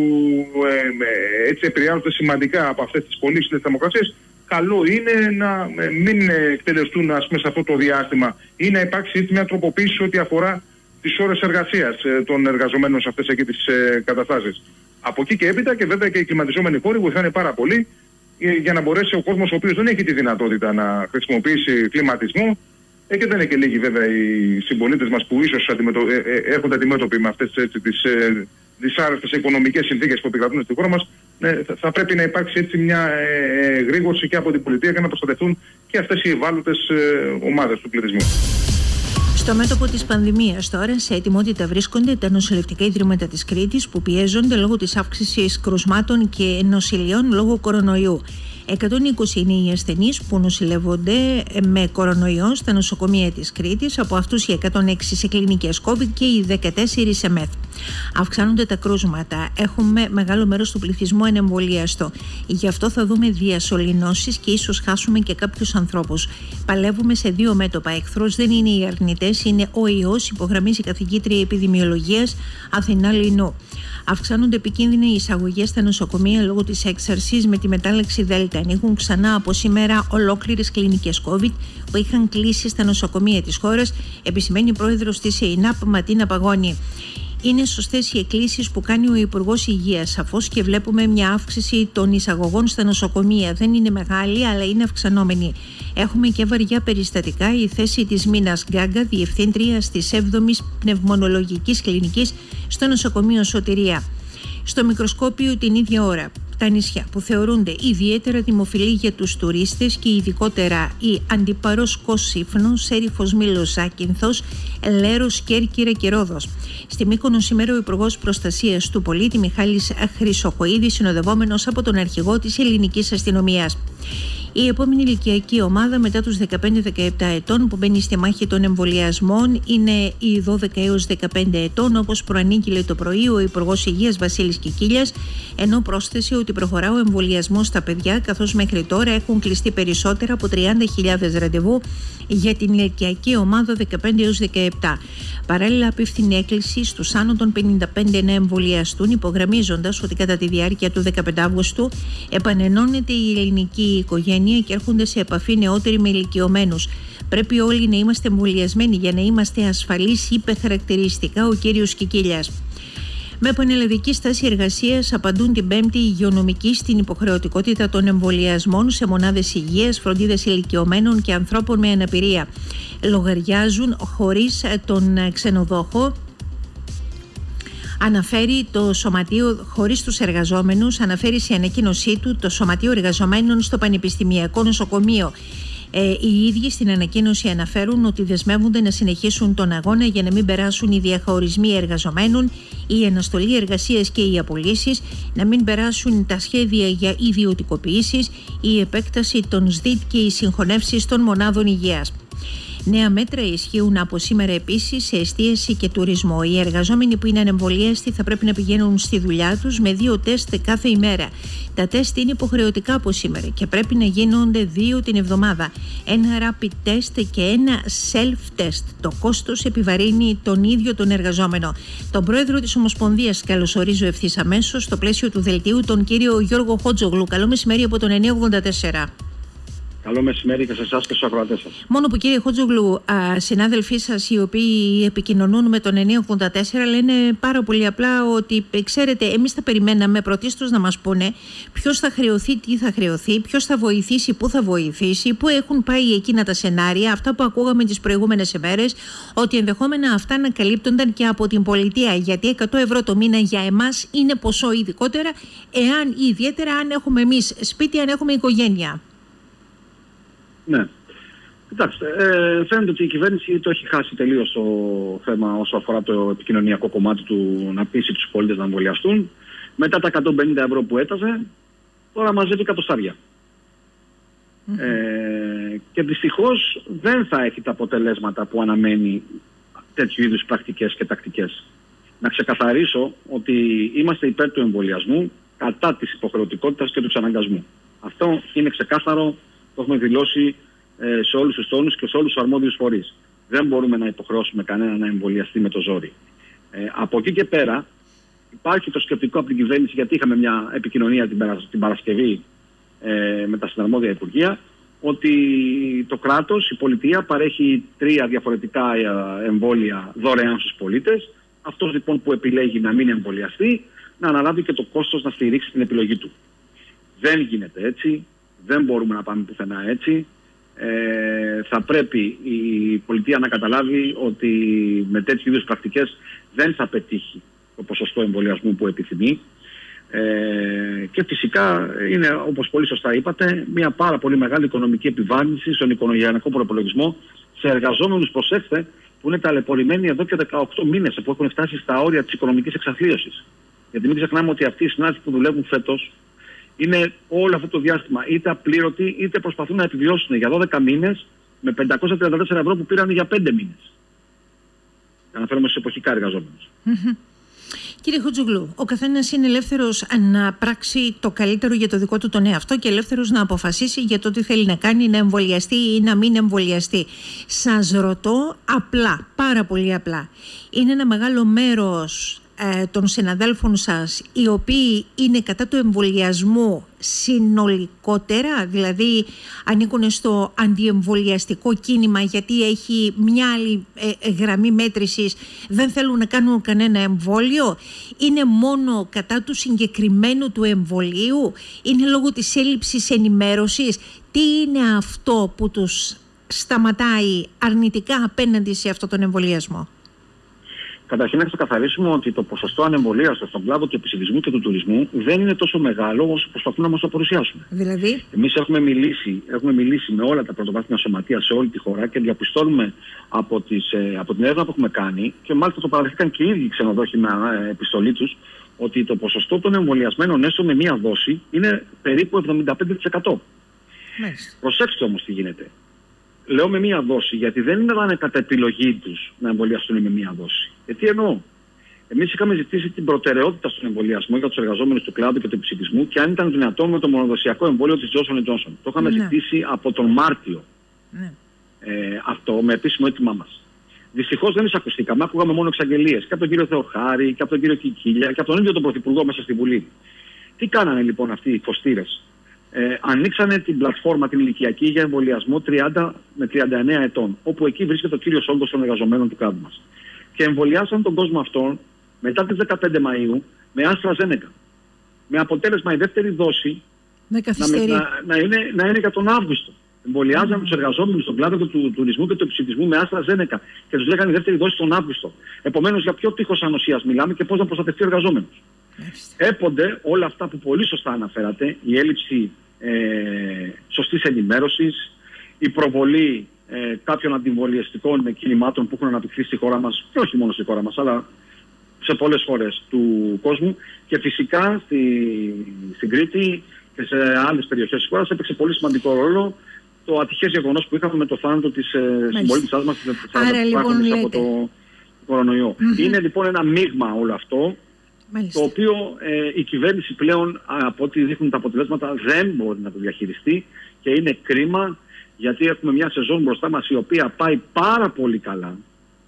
ε, έτσι επηρεάζονται σημαντικά από αυτές τις πολύ υψηλές θερμοκρασίες, καλό είναι να μην εκτελεστούν ας πούμε, σε αυτό το διάστημα ή να υπάρξει μια τροποποίηση ό,τι αφορά τις ώρες εργασίας των εργαζομένων σε αυτές εκεί τις ε, καταστάσεις. Από εκεί και έπειτα και βέβαια και οι κλιματιζόμενοι χώροι βοηθάνε πάρα πολύ για να μπορέσει ο κόσμος ο οποίος δεν έχει τη δυνατότητα να χρησιμοποιήσει κλιματισμό ε, και δεν είναι και λίγοι βέβαια οι συμπολίτες μας που ίσως αντιμετω... ε, ε, έρχονται αντιμέτωποι με αυτές έτσι, τις ε, δυσάρεστες οικονομικές συνθήκες που επικρατούν στη χώρα μας. Ε, θα, θα πρέπει να υπάρξει έτσι μια ε, ε, γρήγορση και από την πολιτεία για να προστατευτούν και αυτές οι ευάλωτες ε, ομάδες του πληθυσμού. Στο μέτωπο της πανδημίας τώρα σε ετοιμότητα βρίσκονται τα νοσηλευτικά ιδρύματα της Κρήτης που πιέζονται λόγω της αύξησης κρουσμάτων και νοσηλειών λόγω κορονοϊού. εκατόν είκοσι είναι οι ασθενείς που νοσηλεύονται με κορονοϊό στα νοσοκομεία της Κρήτης, από αυτούς οι εκατόν έξι σε κλινικές COVID και οι δεκατέσσερα σε ΜΕΘ. Αυξάνονται τα κρούσματα. Έχουμε μεγάλο μέρος του πληθυσμού ανεμβολιαστό. Γι' αυτό θα δούμε διασωληνώσεις και ίσως χάσουμε και κάποιους ανθρώπους. Παλεύουμε σε δύο μέτωπα. Εχθρός δεν είναι οι αρνητές, είναι ο ιός, υπογραμμίζει η καθηγήτρια επιδημιολογίας Αθηνά Λινού. Αυξάνονται επικίνδυνα οι εισαγωγές στα νοσοκομεία λόγω της έξαρσης με τη μετάλλαξη Δέλτα. Ανοίγουν ξανά από σήμερα ολόκληρες κλινικές COVID που είχαν κλείσει στα νοσοκομεία της χώρας, επισημαίνει η πρόεδρος της ΕΙΝΑΠ Ματίνα Παγώνη. Είναι σωστές οι εκκλήσεις που κάνει ο Υπουργός Υγείας, σαφώς, και βλέπουμε μια αύξηση των εισαγωγών στα νοσοκομεία. Δεν είναι μεγάλη, αλλά είναι αυξανόμενη. Έχουμε και βαριά περιστατικά. Η θέση της Μίνας Γκάγκα, διευθύντριας της έβδομης Πνευμονολογικής Κλινικής στο νοσοκομείο Σωτηρία. Στο μικροσκόπιο την ίδια ώρα, τα νησιά που θεωρούνται ιδιαίτερα δημοφιλή για τους τουρίστες και ειδικότερα η Αντιπαρός Κος-Σύφνος, Σέριφος Μήλος Ζάκυνθος, Λέρος, Κέρκυρα και Ρόδος. Στη Μύκονο σήμερα ο Υπουργός Προστασίας του Πολίτη Μιχάλης Χρυσοχοΐδης, συνοδευόμενος από τον αρχηγό της Ελληνικής Αστυνομίας. Η επόμενη ηλικιακή ομάδα μετά τους δεκαπέντε δεκαεπτά ετών που μπαίνει στη μάχη των εμβολιασμών είναι οι δώδεκα έως δεκαπέντε ετών, όπως προανήγγειλε το πρωί ο Υπουργός Υγείας Βασίλης Κικίλιας, ενώ πρόσθεσε ότι προχωρά ο εμβολιασμός στα παιδιά, καθώς μέχρι τώρα έχουν κλειστεί περισσότερα από τριάντα χιλιάδες ραντεβού για την ηλικιακή ομάδα δεκαπέντε έως δεκαεπτά. Παράλληλα, απίφθηνε έκκληση στους άνω των πενήντα πέντε να εμβολιαστούν, υπογραμμίζοντας ότι κατά τη διάρκεια του δεκαπέντε Αυγούστου επανενώνεται η ελληνική οικογένεια και έρχονται σε επαφή νεότεροι με ηλικιωμένους. Πρέπει όλοι να είμαστε εμβολιασμένοι για να είμαστε ασφαλείς, είπε χαρακτηριστικά ο κύριος Κικίλιας. Με πανελλαδική στάση εργασίας απαντούν την Πέμπτη οι υγειονομικοί στην υποχρεωτικότητα των εμβολιασμών σε μονάδες υγείας, φροντίδας ηλικιωμένων και ανθρώπων με αναπηρία. Λογαριάζουν χωρίς τον ξενοδόχο. Αναφέρει το Σωματείο χωρίς τους εργαζόμενους, αναφέρει σε ανακοίνωσή του το Σωματείο Εργαζομένων στο Πανεπιστημιακό Νοσοκομείο. Ε, οι ίδιοι στην ανακοίνωση αναφέρουν ότι δεσμεύονται να συνεχίσουν τον αγώνα για να μην περάσουν οι διαχωρισμοί εργαζομένων, η αναστολή εργασίας και οι απολύσεις, να μην περάσουν τα σχέδια για ιδιωτικοποιήσεις, η επέκταση των ΣΔΙΤ και οι συγχωνεύσεις των μονάδων υγείας. Νέα μέτρα ισχύουν από σήμερα επίσης σε εστίαση και τουρισμό. Οι εργαζόμενοι που είναι ανεμβολίαστοι θα πρέπει να πηγαίνουν στη δουλειά τους με δύο τεστ κάθε ημέρα. Τα τεστ είναι υποχρεωτικά από σήμερα και πρέπει να γίνονται δύο την εβδομάδα. Ένα rapid test και ένα self-test. Το κόστος επιβαρύνει τον ίδιο τον εργαζόμενο. Τον πρόεδρο της Ομοσπονδίας καλωσορίζω ευθύς αμέσως στο πλαίσιο του δελτίου, τον κύριο Γιώργο Χότζογλου. Καλό μεσημέρι από τον εννιακόσια ογδόντα τέσσερα. Καλό μεσημέρι και σε εσάς και στους ακροατές σας. Μόνο που, κύριε Χότζογλου, α, συνάδελφοί σας οι οποίοι επικοινωνούν με τον εννιακόσια ογδόντα τέσσερα λένε πάρα πολύ απλά ότι, ξέρετε, εμείς θα περιμέναμε πρωτίστως να μας πούνε ποιος θα χρεωθεί, τι θα χρεωθεί, ποιος θα βοηθήσει, πού θα βοηθήσει, πού έχουν πάει εκείνα τα σενάρια, αυτά που ακούγαμε τις προηγούμενες ημέρες, ότι ενδεχόμενα αυτά ανακαλύπτονταν και από την πολιτεία. Γιατί εκατό ευρώ το μήνα για εμάς είναι ποσό ειδικότερα, εάν ή ιδιαίτερα αν έχουμε εμείς σπίτι, αν έχουμε οικογένεια. Ναι. Κοιτάξτε, ε, φαίνεται ότι η κυβέρνηση το έχει χάσει τελείως το θέμα όσο αφορά το επικοινωνιακό κομμάτι του να πείσει τους πολίτες να εμβολιαστούν. Μετά τα εκατόν πενήντα ευρώ που έταζε, τώρα μαζεύει εκατοστάρια. Mm-hmm. Ε, και δυστυχώς δεν θα έχει τα αποτελέσματα που αναμένει τέτοιου είδους πρακτικές και τακτικές. Να ξεκαθαρίσω ότι είμαστε υπέρ του εμβολιασμού, κατά της υποχρεωτικότητας και του εξαναγκασμού. Αυτό είναι ξεκάθαρο. Το έχουμε δηλώσει ε, σε όλους τους τόνους και σε όλους τους αρμόδιους φορείς. Δεν μπορούμε να υποχρεώσουμε κανένα να εμβολιαστεί με το ζόρι. Ε, από εκεί και πέρα υπάρχει το σκεπτικό από την κυβέρνηση, γιατί είχαμε μια επικοινωνία την, παρα, την Παρασκευή ε, με τα συναρμόδια υπουργεία, ότι το κράτος, η πολιτεία παρέχει τρία διαφορετικά εμβόλια δωρεάν στους πολίτες. Αυτός λοιπόν που επιλέγει να μην εμβολιαστεί, να αναλάβει και το κόστος να στηρίξει την επιλογή του. Δεν γίνεται έτσι. Δεν μπορούμε να πάμε πουθενά έτσι. Ε, θα πρέπει η πολιτεία να καταλάβει ότι με τέτοιου είδους πρακτικές δεν θα πετύχει το ποσοστό εμβολιασμού που επιθυμεί. Ε, και φυσικά είναι, όπως πολύ σωστά είπατε, μια πάρα πολύ μεγάλη οικονομική επιβάρυνση στον οικονομικό προπολογισμό σε εργαζόμενους, προσέξτε, που είναι ταλαιπωρημένοι εδώ και δεκαοκτώ μήνες, που έχουν φτάσει στα όρια της οικονομικής εξαθλίωσης. Γιατί μην ξεχνάμε ότι αυτοί οι συνάδελφοι που δουλεύουν φέτος είναι όλο αυτό το διάστημα είτε απλήρωτοι είτε προσπαθούν να επιβιώσουν για δώδεκα μήνες με πεντακόσια τριάντα τέσσερα ευρώ που πήραν για πέντε μήνες. Αναφέρομαι σε εποχικά εργαζόμενους. Mm-hmm. Κύριε Χότζογλου, ο καθένας είναι ελεύθερος να πράξει το καλύτερο για το δικό του τον εαυτό και ελεύθερος να αποφασίσει για το τι θέλει να κάνει, να εμβολιαστεί ή να μην εμβολιαστεί. Σας ρωτώ απλά, πάρα πολύ απλά, είναι ένα μεγάλο μέρος των συναδέλφων σας οι οποίοι είναι κατά του εμβολιασμού συνολικότερα, δηλαδή ανήκουν στο αντιεμβολιαστικό κίνημα γιατί έχει μια άλλη ε, γραμμή μέτρησης, δεν θέλουν να κάνουν κανένα εμβόλιο, είναι μόνο κατά του συγκεκριμένου του εμβολίου, είναι λόγω της έλλειψης ενημέρωσης? Τι είναι αυτό που τους σταματάει αρνητικά απέναντι σε αυτόν τον εμβολιασμό? Καταρχήν να ξεκαθαρίσουμε ότι το ποσοστό ανεμβολίαστων στον κλάδο του επισητισμού και του τουρισμού δεν είναι τόσο μεγάλο όσο προσπαθούν να μας το παρουσιάσουν. Δηλαδή, εμείς έχουμε μιλήσει, έχουμε μιλήσει με όλα τα πρωτοβάθμια σωματεία σε όλη τη χώρα και διαπιστώνουμε από, τις, από την έρευνα που έχουμε κάνει, και μάλιστα το παραδεχτήκαν και οι ίδιοι ξενοδόχοι με επιστολή τους, ότι το ποσοστό των εμβολιασμένων έστω με μία δόση είναι περίπου εβδομήντα πέντε τοις εκατό. Μάλιστα. Προσέξτε όμως τι γίνεται. Λέω με μία δόση, γιατί δεν είναι να κατά επιλογή τους να εμβολιαστούν με μία δόση. Ε, τι εννοώ. Εμείς είχαμε ζητήσει την προτεραιότητα στον εμβολιασμό για τους εργαζόμενους του κλάδου και του επισητισμού και αν ήταν δυνατόν με το μονοδοσιακό εμβόλιο της Johnson εντ Johnson. Το είχαμε ναι. ζητήσει από τον Μάρτιο. Ναι. Ε, αυτό με επίσημο αίτημά μας. Δυστυχώς δεν εισακουστήκαμε. Άκουγαμε μόνο εξαγγελίες και από τον κύριο Θεοχάρη και από τον κύριο Κικίλια και από τον ίδιο τον Πρωθυπουργό μέσα στη Βουλή. Τι κάνανε λοιπόν αυτοί οι φωστήρες? Ε, ανοίξανε την πλατφόρμα την ηλικιακή για εμβολιασμό τριάντα με τριάντα εννέα ετών, όπου εκεί βρίσκεται ο κύριος όγκος των εργαζομένων του κλάδου μας. Και εμβολιάσαν τον κόσμο αυτόν μετά τις δεκαπέντε Μαΐου με AstraZeneca. Με αποτέλεσμα η δεύτερη δόση να, να, να, είναι, να είναι για τον Αύγουστο. Εμβολιάζαν mm. τους εργαζόμενους στον κλάδο του τουρισμού και του επισητισμού με AstraZeneca και τους λέγανε η δεύτερη δόση τον Αύγουστο. Επομένως, για ποιο τείχος ανοσίας μιλάμε και πώς να προστατευτεί ο εργαζόμενος? Έπονται όλα αυτά που πολύ σωστά αναφέρατε, η έλλειψη ε, σωστής ενημέρωσης, η προβολή ε, κάποιων αντιεμβολιαστικών κινημάτων που έχουν αναπτυχθεί στη χώρα μας, και όχι μόνο στη χώρα μας, αλλά σε πολλές χώρες του κόσμου, και φυσικά στη, στην Κρήτη και σε άλλες περιοχές της χώρας έπαιξε πολύ σημαντικό ρόλο το ατυχές γεγονός που είχαμε με το θάνατο της ε, συμπολίτησάς μας της λοιπόν, από το κορονοϊό. Mm-hmm. Είναι λοιπόν ένα μείγμα όλο αυτό, μάλιστα, το οποίο ε, η κυβέρνηση πλέον, από ό,τι δείχνουν τα αποτελέσματα, δεν μπορεί να το διαχειριστεί και είναι κρίμα, γιατί έχουμε μια σεζόν μπροστά μας η οποία πάει πάρα πολύ καλά.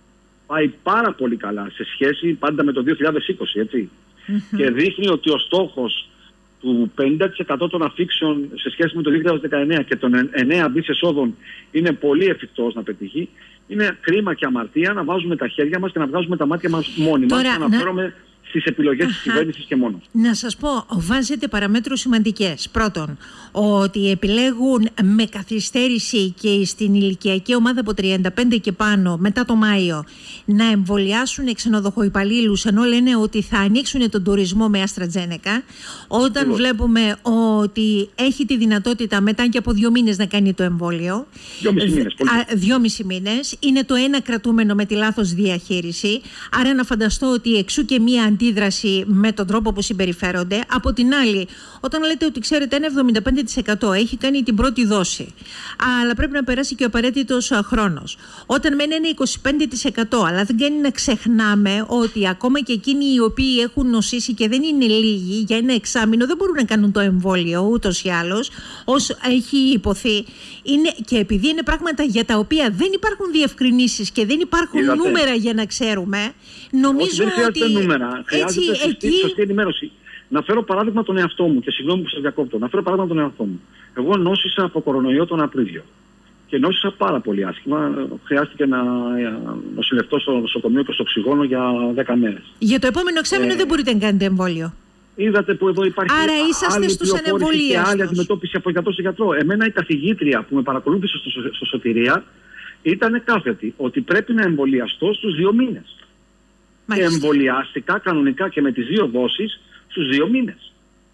Πάει πάρα πολύ καλά σε σχέση πάντα με το δύο χιλιάδες είκοσι, έτσι. Mm-hmm. Και δείχνει ότι ο στόχος του πενήντα τοις εκατό των αφήξεων σε σχέση με το δύο χιλιάδες δεκαεννέα και των εννέα δις εσόδων είναι πολύ εφικτός να πετύχει. Είναι κρίμα και αμαρτία να βάζουμε τα χέρια μας και να βγάζουμε τα μάτια μας μόνοι μας και να αναφέρομαι στις επιλογές της κυβέρνησης και μόνο. Να σας πω, βάζετε παραμέτρους σημαντικές. Πρώτον, ότι επιλέγουν με καθυστέρηση και στην ηλικιακή ομάδα από τριάντα πέντε και πάνω μετά το Μάιο να εμβολιάσουν ξενοδοχοϊπαλλήλους, ενώ λένε ότι θα ανοίξουν τον τουρισμό με AstraZeneca, όταν Λέβαια. βλέπουμε ότι έχει τη δυνατότητα μετά και από δύο μήνες να κάνει το εμβόλιο. Δυόμισι μήνες. Δυόμισι μήνες. Είναι το ένα κρατούμενο με τη λάθος διαχείριση. Άρα να φανταστώ ότι εξού και μία αντίδραση με τον τρόπο που συμπεριφέρονται. Από την άλλη, όταν λέτε ότι ξέρετε ένα εβδομήντα πέντε τοις εκατό έχει κάνει την πρώτη δόση, αλλά πρέπει να περάσει και ο απαραίτητος χρόνος. Όταν μένει ένα είκοσι πέντε τοις εκατό, αλλά δεν κάνει να ξεχνάμε ότι ακόμα και εκείνοι οι οποίοι έχουν νοσήσει και δεν είναι λίγοι, για ένα εξάμηνο δεν μπορούν να κάνουν το εμβόλιο ούτως ή άλλως, όσο έχει υποθεί. Είναι, και επειδή είναι πράγματα για τα οποία δεν υπάρχουν διευκρινήσεις και δεν υπάρχουν Είδατε. νούμερα για να ξέρουμε, νομίζω Όχι, δεν χρειάζεται ότι. Νούμερα. Χρειάζεται έτσι, σωστή, εκεί... σωστή ενημέρωση. Να φέρω παράδειγμα τον εαυτό μου, και συγγνώμη που σας διακόπτω. Να φέρω παράδειγμα τον εαυτό μου. Εγώ νόσησα από κορονοϊό τον Απρίλιο. Και νόσησα πάρα πολύ άσχημα. Χρειάστηκε να νοσηλευτώ στο νοσοκομείο και στο οξυγόνο για δέκα μέρες. Για το επόμενο εξάμηνο ε... δεν μπορείτε να κάνετε εμβόλιο. Είδατε που εδώ υπάρχει Άρα είσαστε στους ανεμβολίες και άλλη αντιμετώπιση από γιατρό σε γιατρό. Εμένα η καθηγήτρια που με παρακολούθησε στο, στο Σωτηρία ήταν κάθετη ότι πρέπει να εμβολιαστώ στους δύο μήνες. Μάλιστα. Και εμβολιάστηκα κανονικά και με τις δύο δόσεις στους δύο μήνες.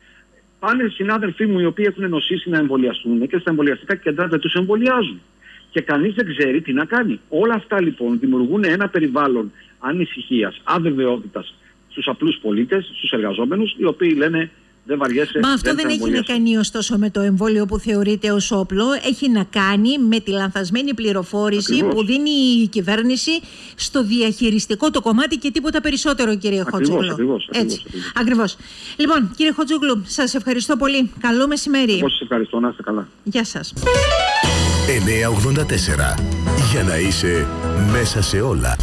Πάνε συνάδελφοί μου οι οποίοι έχουν νοσήσει να εμβολιαστούν και στα εμβολιαστικά κέντρα δεν τους εμβολιάζουν. Και κανείς δεν ξέρει τι να κάνει. Όλα αυτά λοιπόν δημιουργούν ένα περιβάλλον ανησυχίας, αβεβαιότητας στους απλούς πολίτες, στους εργαζόμενους, οι οποίοι λένε δεν βαριέσαι. Μα αυτό δεν, δεν έχει να κάνει ωστόσο με το εμβόλιο που θεωρείται ως όπλο. Έχει να κάνει με τη λανθασμένη πληροφόρηση Ακριβώς. που δίνει η κυβέρνηση στο διαχειριστικό το κομμάτι και τίποτα περισσότερο, κύριε Χοτζόγλου. Ακριβώς, Έτσι. Ακριβώς. Ακριβώς. Λοιπόν, κύριε Χοτζόγλου, σας ευχαριστώ πολύ. Καλό μεσημέρι. Εγώ σας ευχαριστώ. Να είστε καλά. Γεια σας. εννιακόσια ογδόντα τέσσερα. Για να είσαι μέσα σε όλα.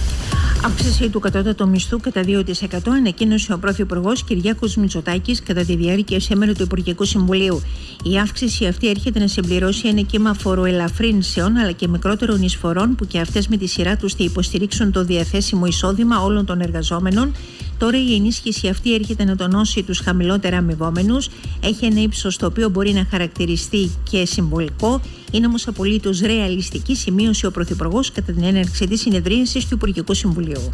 Αύξηση του κατώτατου μισθού κατά δύο τοις εκατό ανακοίνωσε ο Πρωθυπουργός Κυριάκος Μητσοτάκης κατά τη διάρκεια σήμερα του Υπουργικού Συμβουλίου. Η αύξηση αυτή έρχεται να συμπληρώσει ένα κύμα φοροελαφρύνσεων αλλά και μικρότερων εισφορών που και αυτές με τη σειρά τους θα υποστηρίξουν το διαθέσιμο εισόδημα όλων των εργαζόμενων. Τώρα η ενίσχυση αυτή έρχεται να τονώσει τους χαμηλότερα αμοιβόμενους. Έχει ένα ύψος το οποίο μπορεί να χαρακτηριστεί και συμβολικό. Είναι όμως απολύτως ρεαλιστική, σημείωσε ο Πρωθυπουργός κατά την έναρξη της συνεδρίασης του Υπουργικού Συμβουλίου.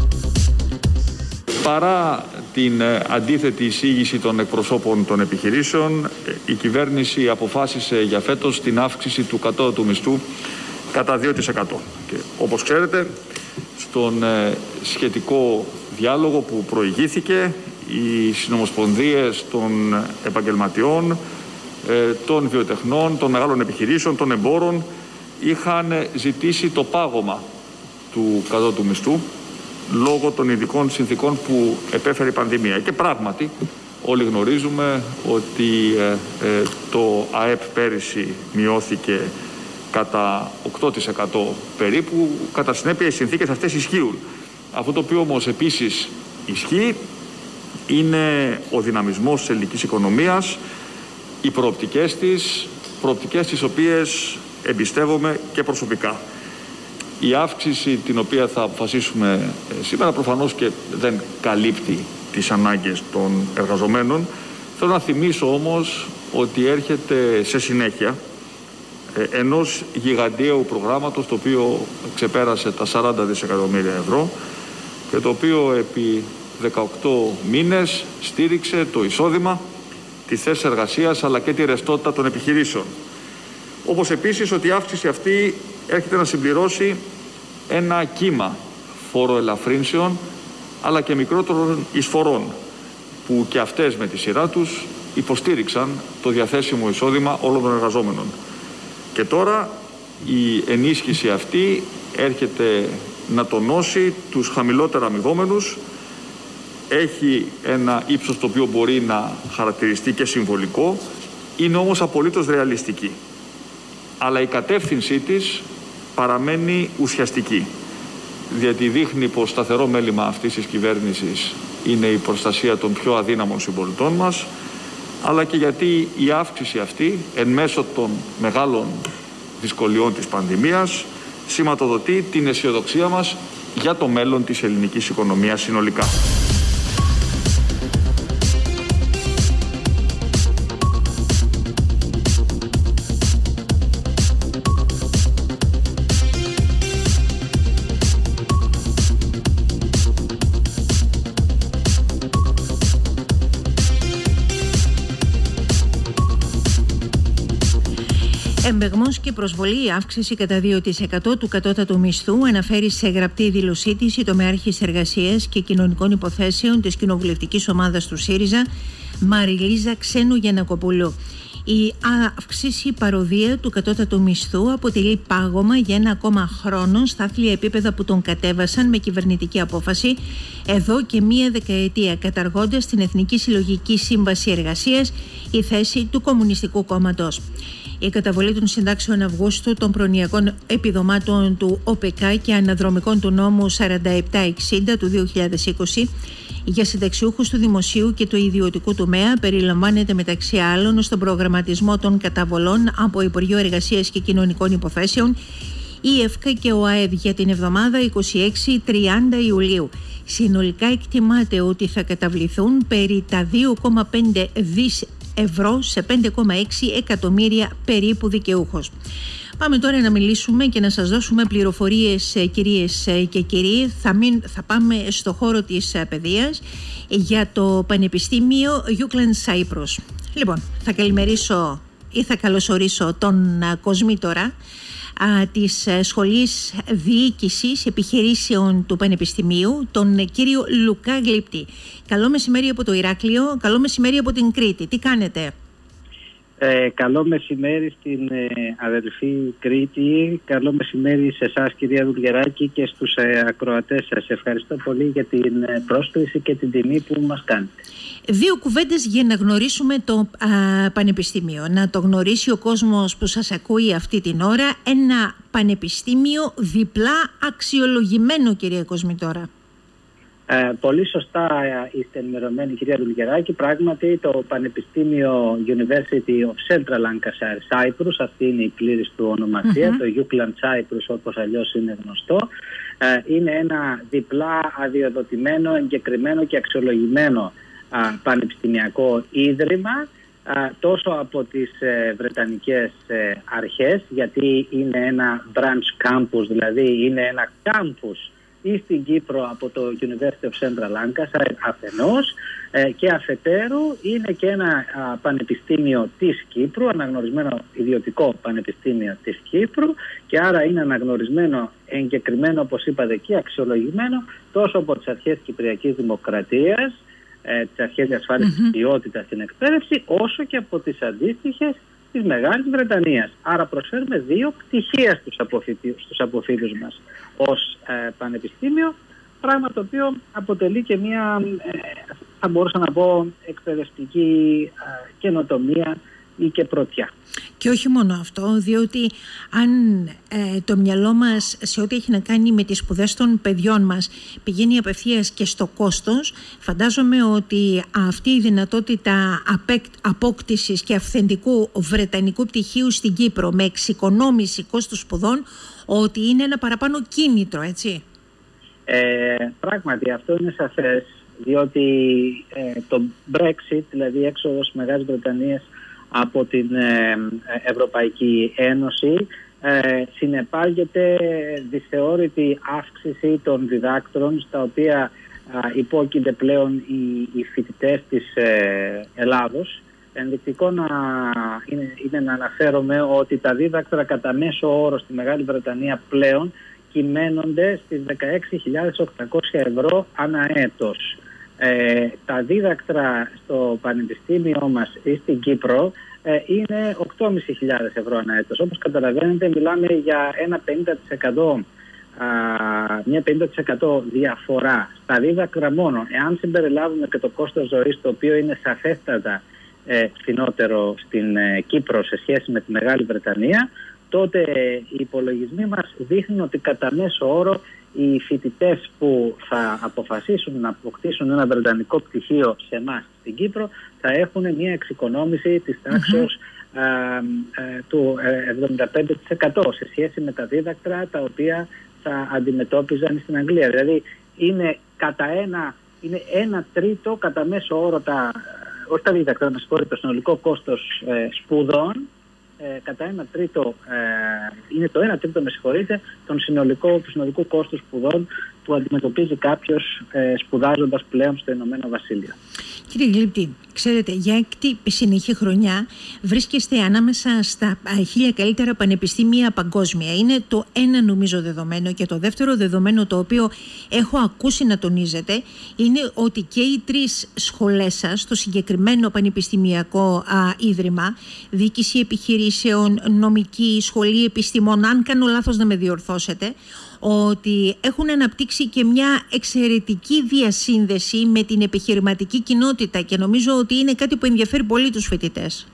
Παρά την αντίθετη εισήγηση των εκπροσώπων των επιχειρήσεων, η κυβέρνηση αποφάσισε για φέτος την αύξηση του κατώτατου μισθού κατά δύο τοις εκατό. Και όπως ξέρετε, στον σχετικό διάλογο που προηγήθηκε, οι συνομοσπονδίες των επαγγελματιών, των βιοτεχνών, των μεγάλων επιχειρήσεων, των εμπόρων είχαν ζητήσει το πάγωμα του κατώτατου μισθού λόγω των ειδικών συνθήκων που επέφερε η πανδημία. Και πράγματι όλοι γνωρίζουμε ότι ε, ε, το ΑΕΠ πέρυσι μειώθηκε κατά οκτώ τοις εκατό περίπου. Κατά συνέπεια οι συνθήκες αυτές ισχύουν. Αυτό το οποίο όμως επίσης ισχύει είναι ο δυναμισμός της ελληνικής οικονομίας, οι προοπτικές της, προοπτικές τις οποίες εμπιστεύομαι και προσωπικά. Η αύξηση την οποία θα αποφασίσουμε σήμερα προφανώς και δεν καλύπτει τις ανάγκες των εργαζομένων. Θέλω να θυμίσω όμως ότι έρχεται σε συνέχεια ενός γιγαντιαίου προγράμματος το οποίο ξεπέρασε τα σαράντα δισεκατομμύρια ευρώ και το οποίο επί δεκαοκτώ μήνες στήριξε το εισόδημα, τη θέση εργασίας αλλά και τη ρευστότητα των επιχειρήσεων. Όπως επίσης ότι η αύξηση αυτή έρχεται να συμπληρώσει ένα κύμα φοροελαφρύνσεων αλλά και μικρότερων εισφορών που και αυτές με τη σειρά τους υποστήριξαν το διαθέσιμο εισόδημα όλων των εργαζόμενων. Και τώρα η ενίσχυση αυτή έρχεται να τονώσει τους χαμηλότερα αμοιβόμενους. Έχει ένα ύψος το οποίο μπορεί να χαρακτηριστεί και συμβολικό, είναι όμως απολύτως ρεαλιστική. Αλλά η κατεύθυνσή της παραμένει ουσιαστική, διότι δείχνει πως σταθερό μέλημα αυτής της κυβέρνησης είναι η προστασία των πιο αδύναμων συμπολιτών μας, αλλά και γιατί η αύξηση αυτή, εν μέσω των μεγάλων δυσκολιών της πανδημίας, σηματοδοτεί την αισιοδοξία μας για το μέλλον της ελληνικής οικονομίας συνολικά. Εμπεγμός και προσβολή, αύξηση κατά δύο τοις εκατό του κατώτατου μισθού, αναφέρει σε γραπτή δήλωσή της η τομεάρχης εργασίας και κοινωνικών υποθέσεων της κοινοβουλευτικής ομάδας του ΣΥΡΙΖΑ, Μαριλίζα Ξένου Γιαννακοπούλου. Η αύξηση παροδία του κατώτατου μισθού αποτελεί πάγωμα για ένα ακόμα χρόνο στα άθλια επίπεδα που τον κατέβασαν με κυβερνητική απόφαση εδώ και μία δεκαετία, καταργώντας την Εθνική Συλλογική Σύμβαση Εργασίας, η θέση του Κομμουνιστικού Κόμματος. Η καταβολή των συντάξεων Αυγούστου, των προνοιακών επιδομάτων του ΟΠΕΚΑ και αναδρομικών του νόμου σαράντα επτά εξήντα του δύο χιλιάδες είκοσι για συνταξιούχους του δημοσίου και του ιδιωτικού τομέα περιλαμβάνεται μεταξύ άλλων στον προγραμματισμό των καταβολών από Υπουργείο Εργασίας και Κοινωνικών Υποθέσεων, η ΕΦΚΑ και ο ΑΕΔ για την εβδομάδα είκοσι έξι με τριάντα Ιουλίου. Συνολικά εκτιμάται ότι θα καταβληθούν περί τα δύο κόμμα πέντε δισεκατομμύρια ευρώ σε πέντε κόμμα έξι εκατομμύρια περίπου δικαιούχους. Πάμε τώρα να μιλήσουμε και να σας δώσουμε πληροφορίες, κυρίες και κύριοι. Θα, μην, θα πάμε στο χώρο της παιδείας για το Πανεπιστήμιο Euclid Cyprus. Λοιπόν, θα καλημερίσω ή θα καλωσορίσω τον Κοσμήτορα της Σχολής Διοίκησης Επιχειρήσεων του Πανεπιστημίου, τον κύριο Λουκά Γλύπτη. Καλό μεσημέρι από το Ηράκλειο, καλό μεσημέρι από την Κρήτη. Τι κάνετε? Ε, καλό μεσημέρι στην ε, αδελφή Κρήτη, καλό μεσημέρι σε εσάς κυρία Δουλγεράκη και στους ε, ακροατές σας. Ευχαριστώ πολύ για την ε, πρόσκληση και την τιμή που μας κάνετε. Δύο κουβέντες για να γνωρίσουμε το α, Πανεπιστήμιο, να το γνωρίσει ο κόσμος που σας ακούει αυτή την ώρα. Ένα πανεπιστήμιο διπλά αξιολογημένο, κυρία Κοσμήτορα. Ε, πολύ σωστά είστε ενημερωμένοι κυρία Δουλγεράκη. Πράγματι το Πανεπιστήμιο University of Central Lancashire Cyprus, αυτή είναι η πλήρης του ονομασία, mm-hmm. το Euclid Cyprus όπως αλλιώς είναι γνωστό, ε, είναι ένα διπλά αδειοδοτημένο, εγκεκριμένο και αξιολογημένο α, πανεπιστημιακό ίδρυμα, α, τόσο από τις ε, Βρετανικές ε, αρχές, γιατί είναι ένα branch campus, δηλαδή είναι ένα campus ή στην Κύπρο από το University of Central Lancashire αφενός ε, και αφετέρου είναι και ένα α, πανεπιστήμιο της Κύπρου, αναγνωρισμένο ιδιωτικό πανεπιστήμιο της Κύπρου, και άρα είναι αναγνωρισμένο, εγκεκριμένο όπως είπατε και αξιολογημένο τόσο από τις αρχές Κυπριακής Δημοκρατίας, ε, τις αρχές διασφάλισης mm-hmm. ποιότητας στην εκπαίδευση, όσο και από τις αντίστοιχες της Μεγάλης Βρετανίας. Άρα προσφέρουμε δύο πτυχία στους, αποφοιτή, στους αποφύτους μας ως ε, πανεπιστήμιο, πράγμα το οποίο αποτελεί και μια, ε, θα μπορούσα να πω, εκπαιδευτική ε, καινοτομία ή και πρωτιά. Και όχι μόνο αυτό, διότι αν ε, το μυαλό μας σε ό,τι έχει να κάνει με τις σπουδές των παιδιών μας πηγαίνει απευθείας και στο κόστος, φαντάζομαι ότι αυτή η δυνατότητα απόκτησης και αυθεντικού βρετανικού πτυχίου στην Κύπρο με εξοικονόμηση κόστους σπουδών, ότι είναι ένα παραπάνω κίνητρο, έτσι. Ε, πράγματι αυτό είναι σαφές, διότι ε, το Brexit, δηλαδή η έξοδος Μεγάλης Βρετανίας από την Ευρωπαϊκή Ένωση, ε, συνεπάγεται δυσθεώρητη αύξηση των διδάκτρων, στα οποία ε, υπόκεινται πλέον οι, οι φοιτητές της ε, Ελλάδος. Ενδεικτικό να είναι, είναι να αναφέρομαι ότι τα δίδακτρα κατά μέσο όρο στη Μεγάλη Βρετανία πλέον κυμαίνονται στις δεκαέξι χιλιάδες οκτακόσια ευρώ ανά έτος. Ε, τα δίδακτρα στο πανεπιστήμιο μας ή στην Κύπρο ε, είναι οκτώ χιλιάδες πεντακόσια ευρώ ανά έτος. Όπως καταλαβαίνετε, μιλάμε για ένα πενήντα τοις εκατό, α, μια πενήντα τοις εκατό διαφορά στα δίδακτρα μόνο. Εάν συμπεριλάβουμε και το κόστος ζωής, το οποίο είναι σαφέστατα ε, φθηνότερο στην ε, Κύπρο σε σχέση με τη Μεγάλη Βρετανία, τότε οι υπολογισμοί μας δείχνουν ότι κατά μέσο όρο οι φοιτητές που θα αποφασίσουν να αποκτήσουν ένα βρετανικό πτυχίο σε εμάς στην Κύπρο θα έχουν μια εξοικονόμηση της τάξης mm-hmm. α, α, του εβδομήντα πέντε τοις εκατό σε σχέση με τα δίδακτρα τα οποία θα αντιμετώπιζαν στην Αγγλία. Δηλαδή είναι κατά ένα, είναι ένα τρίτο κατά μέσο όρο τα, όχι τα δίδακτρα, με συγχωρείτε, το συνολικό κόστος ε, σπουδών. Ε, κατά ένα τρίτο, ε, είναι το ένα τρίτο, με συγχωρείτε, τον συνολικό, του συνολικού κόστου σπουδών που αντιμετωπίζει κάποιος ε, σπουδάζοντας πλέον στο Ηνωμένο Βασίλειο. Κύριε Γλύπτη, ξέρετε, για έκτη συνεχή χρονιά βρίσκεστε ανάμεσα στα χίλια καλύτερα πανεπιστήμια παγκόσμια. Είναι το ένα νομίζω δεδομένο, και το δεύτερο δεδομένο το οποίο έχω ακούσει να τονίζετε είναι ότι και οι τρεις σχολές σας, το συγκεκριμένο πανεπιστημιακό α, ίδρυμα, διοίκηση επιχειρήσεων, νομική, σχολή επιστημών, αν κάνω λάθος να με διορθώσετε, ότι έχουν αναπτύξει και μια εξαιρετική διασύνδεση με την επιχειρηματική κοινότητα, και νομίζω ότι είναι κάτι που ενδιαφέρει πολύ τους φοιτητές.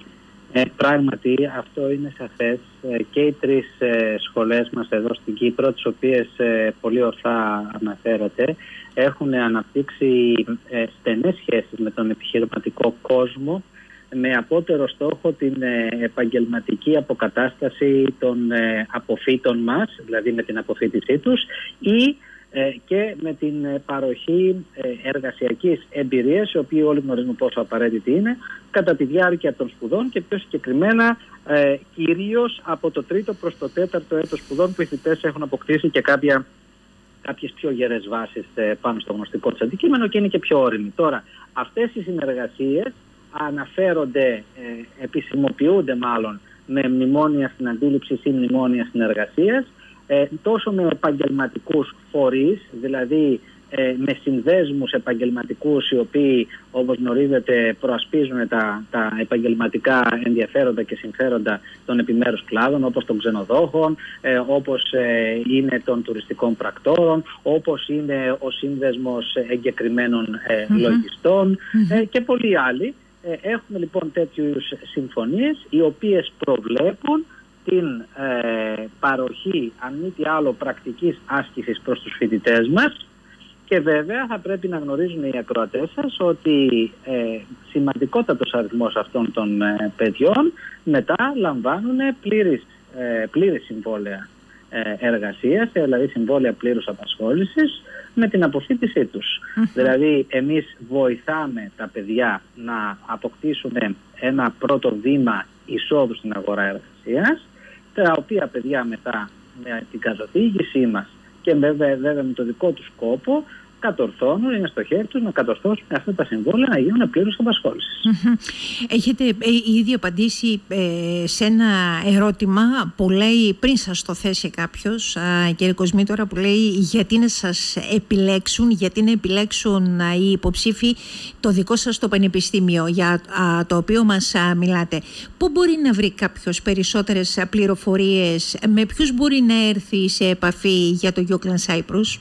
Ε, πράγματι, αυτό είναι σαφές. Ε, και οι τρεις ε, σχολές μας εδώ στην Κύπρο, τις οποίες ε, πολύ ορθά αναφέρατε, έχουν αναπτύξει ε, στενές σχέσεις με τον επιχειρηματικό κόσμο, με απότερο στόχο την ε, επαγγελματική αποκατάσταση των ε, αποφύτων μας, δηλαδή με την αποφύτισή τους, ή ε, και με την ε, παροχή ε, εργασιακής εμπειρίας, η οποία όλοι γνωρίζουμε πόσο απαραίτητη είναι, κατά τη διάρκεια των σπουδών και πιο συγκεκριμένα ε, κυρίως από το τρίτο προς το τέταρτο έτος σπουδών, που οι φοιτητές έχουν αποκτήσει και κάποια, κάποιες πιο γερές βάσεις ε, πάνω στο γνωστικό τους αντικείμενο και είναι και πιο όριμοι. Τώρα, αυτές οι συνεργασίες αναφέρονται, ε, επισημοποιούνται μάλλον με μνημόνια στην αντίληψη ή μνημόνια συνεργασίας, ε, τόσο με επαγγελματικούς φορείς, δηλαδή ε, με συνδέσμους επαγγελματικούς οι οποίοι, όπως γνωρίζετε, προασπίζουν τα, τα επαγγελματικά ενδιαφέροντα και συμφέροντα των επιμέρους κλάδων, όπως των ξενοδόχων, ε, όπως ε, είναι των τουριστικών πρακτόρων, όπως είναι ο σύνδεσμος εγκεκριμένων ε, mm-hmm. λογιστών ε, mm-hmm. και πολλοί άλλοι. Έχουμε λοιπόν τέτοιους συμφωνίες, οι οποίες προβλέπουν την ε, παροχή, αν μη τι άλλο, πρακτικής άσκησης προς τους φοιτητές μας, και βέβαια θα πρέπει να γνωρίζουν οι ακροατές σας ότι ε, σημαντικότατος αριθμός αυτών των ε, παιδιών μετά λαμβάνουν πλήρης, ε, πλήρης συμβόλαια ε, εργασίας, δηλαδή συμβόλαια πλήρους απασχόλησης, με την αποφύτισή τους. Mm-hmm. Δηλαδή εμείς βοηθάμε τα παιδιά να αποκτήσουν ένα πρώτο βήμα εισόδου στην αγορά εργασίας, τα οποία παιδιά μετά με την καθοδήγησή μας και βέβαια, βέβαια με το δικό τους σκόπο κατορθώνουν, είναι στο χέρι τους να κατορθώσουν αυτά τα συμβόλαια να γίνουν πλήρως απασχόλησης. Mm-hmm. Έχετε ε, ήδη απαντήσει ε, σε ένα ερώτημα που λέει, πριν σας το θέσει κάποιος, α, κύριε Κοσμήτωρα, που λέει γιατί να σας επιλέξουν, γιατί να επιλέξουν α, οι υποψήφοι το δικό σας το πανεπιστήμιο για α, το οποίο μας α, μιλάτε. Πού μπορεί να βρει κάποιος περισσότερες α, πληροφορίες, με ποιους μπορεί να έρθει σε επαφή για το Euclid Cyprus?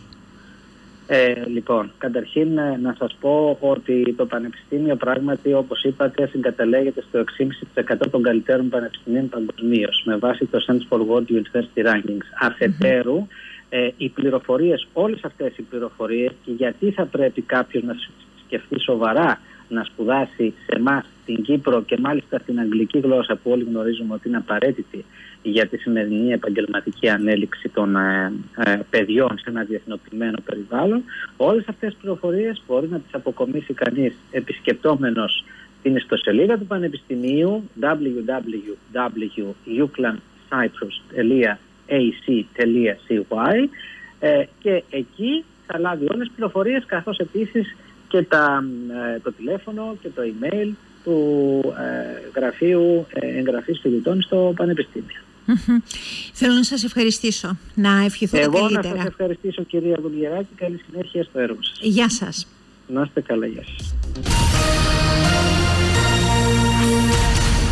Ε, λοιπόν, καταρχήν να σας πω ότι το Πανεπιστήμιο πράγματι, όπως είπατε, συγκαταλέγεται στο έξι κόμμα πέντε τοις εκατό των καλύτερων πανεπιστημίων παγκοσμίως με βάση το Center for World University Rankings. Αφετέρου, mm-hmm. ε, οι πληροφορίες, όλες αυτές οι πληροφορίες, και γιατί θα πρέπει κάποιος να σκεφτεί σοβαρά να σπουδάσει σε εμάς στην Κύπρο και μάλιστα στην αγγλική γλώσσα, που όλοι γνωρίζουμε ότι είναι απαραίτητη για τη σημερινή επαγγελματική ανέλυξη των ε, ε, παιδιών σε ένα διεθνοποιημένο περιβάλλον. Όλες αυτές τις πληροφορίες μπορεί να τις αποκομίσει κανείς επισκεπτόμενος την ιστοσελίδα του Πανεπιστημίου double-u double-u double-u τελεία euclid cyprus τελεία a c τελεία c y ε, και εκεί θα λάβει όλες τις πληροφορίες, καθώς επίσης και τα, ε, το τηλέφωνο και το email του ε, γραφείου ε, εγγραφής φοιτητών στο Πανεπιστήμιο. Mm-hmm. Θέλω να σας ευχαριστήσω. Να ευχηθώ Εγώ καλύτερα. Εγώ να σας ευχαριστήσω, κυρία Δουλγεράκη. Καλή συνέχεια στο έργο σας. Γεια σας. Να είστε καλά. Γεια σας.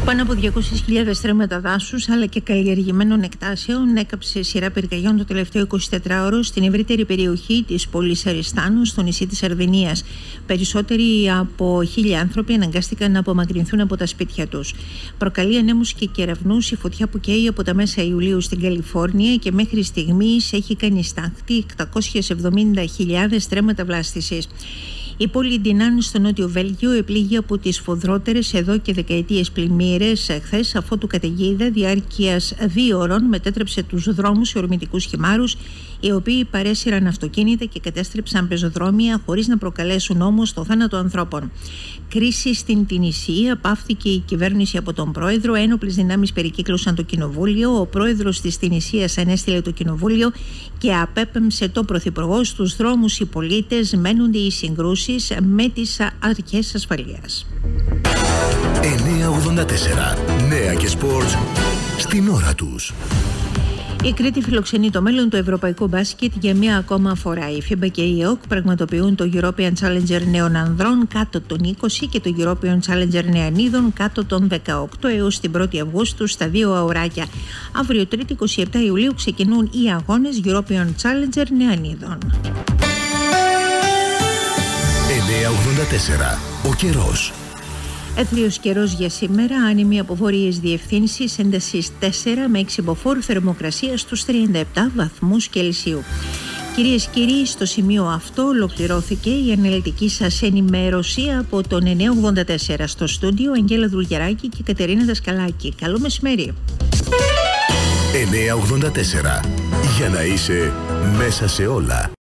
Πάνω από διακόσιες χιλιάδες στρέμματα δάσους αλλά και καλλιεργημένων εκτάσεων έκαψε σειρά πυρκαγιών το τελευταίο εικοσιτετράωρο στην ευρύτερη περιοχή της πόλης Αριστάνου, στο νησί της Σαρδινίας. Περισσότεροι από χίλια άνθρωποι αναγκάστηκαν να απομακρυνθούν από τα σπίτια τους. Προκαλεί ανέμους και κεραυνούς η φωτιά που καίει από τα μέσα Ιουλίου στην Καλιφόρνια και μέχρι στιγμής έχει κάνει στάχτη οκτακόσιες εβδομήντα χιλιάδες στρέμματα βλάστησης. Η πόλη Ντινάν στο νότιο Βέλγιο επλήγει από τις σφοδρότερες εδώ και δεκαετίες πλημμύρες χθες, αφότου καταιγίδα διάρκειας δύο ώρων μετέτρεψε τους δρόμους σε ορμητικούς χυμάρους, οι οποίοι παρέσυραν αυτοκίνητα και κατέστρεψαν πεζοδρόμια χωρίς να προκαλέσουν όμως το θάνατο ανθρώπων. Κρίση στην Τινησία, πάυθηκε η κυβέρνηση από τον πρόεδρο, ένοπλες δυνάμεις περικύκλωσαν το κοινοβούλιο, ο πρόεδρος της Τινησίας ανέστειλε το κοινοβούλιο και απέπεμψε το πρωθυπουργό. Στους δρόμους οι πολίτες μένονται οι συγκρούσεις με τις αρχές ασφαλείας. εννιακόσια ογδόντα τέσσερα. Νέα και σπορτς στην ώρα τους. Η Κρήτη φιλοξενεί το μέλλον του ευρωπαϊκού μπάσκετ για μία ακόμα φορά. Η φίμπα και η ΕΟΚ πραγματοποιούν το European Challenger νέων ανδρών κάτω των είκοσι και το European Challenger νεανίδων κάτω των δεκαοκτώ έως την πρώτη Αυγούστου στα δύο αουράκια. Αύριο Τρίτη είκοσι επτά Ιουλίου ξεκινούν οι αγώνες European Challenger νεανίδων. εννιακόσια ογδόντα τέσσερα. Ο καιρός. Έθριος καιρός για σήμερα, άνεμοι από βόρειες διευθύνσεις, έντασης τέσσερα με έξι μποφόρ, θερμοκρασία στους τριάντα επτά βαθμούς Κελσίου. Κυρίες και κύριοι, στο σημείο αυτό ολοκληρώθηκε η αναλυτική σας ενημέρωση από τον εννιακόσια ογδόντα τέσσερα. Στο στούντιο, Αγγέλα Δουλγεράκη και Κατερίνα Δασκαλάκη. Καλό μεσημέρι. εννιακόσια ογδόντα τέσσερα. Για να είσαι μέσα σε όλα.